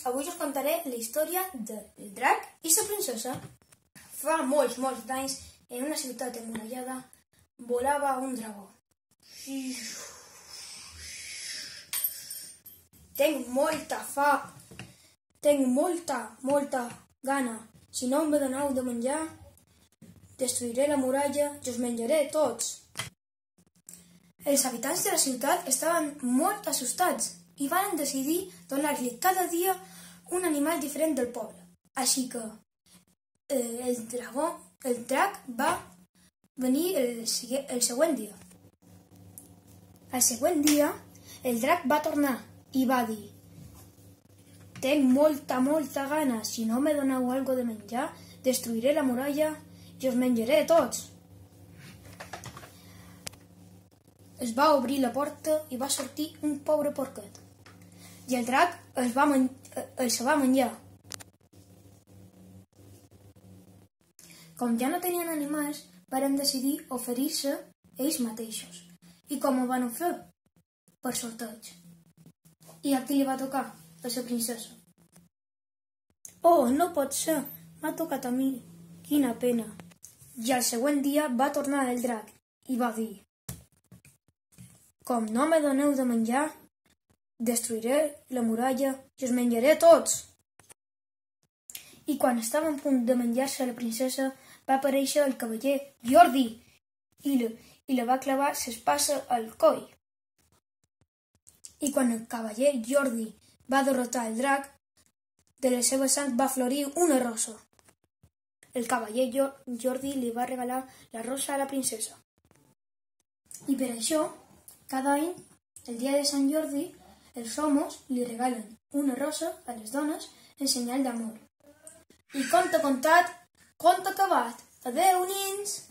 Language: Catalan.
avui us contaré la història del drac i la princesa. Fa molts d'anys, en una ciutat emmurallada, volava un dragó. Tenc molta gana. Si no em doneu de menjar, destruiré la muralla i us menjaré tots. Els habitants de la ciutat estaven molt assustats i van decidir donar-li cada dia un animal diferent del poble. Així que el drac va venir el següent dia. El següent dia, el drac va tornar i va dir: «Tenc molta gana. Si no me doneu algo de menjar, destruiré la muralla i us menjaré tots». Es va obrir la porta i va sortir un pobre porquet. I el drac el va menjar. Com ja no tenien animals, varen decidir oferir-se ells mateixos. I com ho van fer? Per sorteig. I a qui li va tocar? A la princesa. «Oh, no pot ser! M'ha tocat a mi! Quina pena!» I al següent dia va tornar el drac i va dir: «Com no me doneu de menjar, destruiré la muralla i us menjaré tots». I quan estava a punt de menjar-se la princesa, va aparèixer el cavaller Jordi i li va clavar l'espasa al coll. I quan el cavaller Jordi va derrotar el drac, de la seva sang va florir una rosa. El cavaller Jordi li va regalar la rosa a la princesa. I per això, cada any, el dia de Sant Jordi, els homes li regalen una rosa a les dones en senyal d'amor. I conte contat, conte acabat. Adeu, nins!